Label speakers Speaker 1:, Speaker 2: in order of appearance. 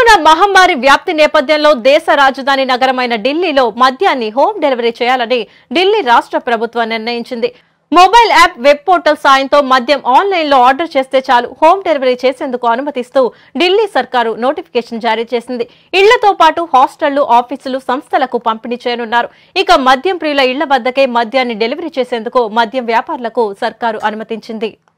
Speaker 1: Corona మహమ్మారి వ్యాప్తి నేపథ్యంలో దేశ రాజధాని నగరమైన ఢిల్లీలో మద్యాన్ని హోమ్ డెలివరీ చేయాలని ఢిల్లీ రాష్ట్ర ప్రభుత్వం నిర్ణయించింది. మొబైల్ యాప్, వెబ్ పోర్టల్ సాయంతో మద్యం ఆన్లైన్లో ఆర్డర్ చేస్తే చాలు హోమ్ డెలివరీ చేసేందుకు అనుమతిస్తూ ఢిల్లీ సర్కారు నోటిఫికేషన్ జారీ చేసింది. ఇళ్లతో పాటు హాస్టళ్లు, ఆఫీసులు, సంస్థలకు పంపిణీ చేయనున్నారు. ఇక మద్యం ప్రియుల ఇళ్ల వద్దకే మద్యాన్ని డెలివరీ చేసేందుకు మద్యం వ్యాపారులకు సర్కారు అనుమతించింది.